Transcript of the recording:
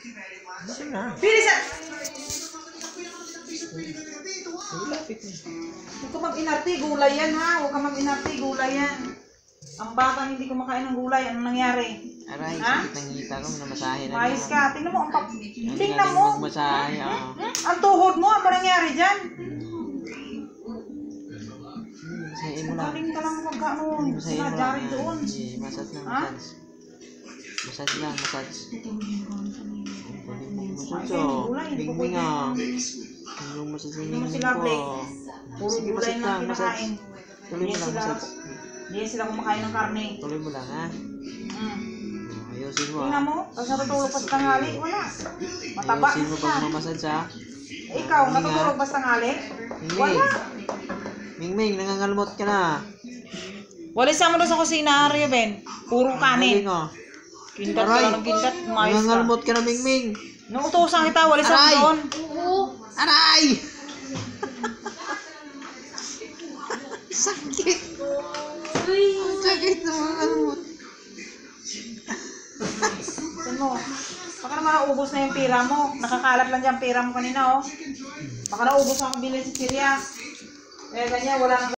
Bilisan! Huwag ka mag-inarte, gulay yan ha. Huwag ka mag-inarte, gulay yan. Ang batang hindi kumakain ng gulay, anong nangyari? Aray, sakit ng hita ko, namasahe na Mayos naman. ka, tingnan mo, tingnan mo. Magmasahe, Ang tuhod mo, ano nangyari dyan? Masahe mo lang. Galing ka lang magkano, Masahe mo lang. sinadari doon. Massage lang, Ha? massage. Massage lang, massage. Massage Ay, oh. gulay, hindi ko Mingming pwede. ah. Yung massage Hindi mo mingming sila ko. break. Puro Sige, gulay massage na lang, massage. kinakain. Tuloy mo lang, massage. Hindi sila kumakain ng karne. Tuloy mo lang, ha? Ayusin mo, Tingnan ha? mo, tapos natutulog pa sa tanghali, wala. Mataba Ayusin mo na pag siya. mamassage, ha? Ikaw, natutulog ba sa tanghali? Mingming. Wala. Mingming, nangangalmot ka na. Walisan mo doon sa kusina, Ruben. Puro kanin. Galing, oh. Kindat ka Aray. lang ng kindat, mayos ka. Nangangalmot ka na, Mingming. Nauutosan kita, walisan mo Aray. doon. Aray! Sakit! Ang sakit na mga almot. Saan mo? Baka naman naubos na yung pira mo. Nakakalat lang dyan pira mo kanina, oh. Baka naubos na ang bilhin sa Syria. Eh, ganyan, wala nang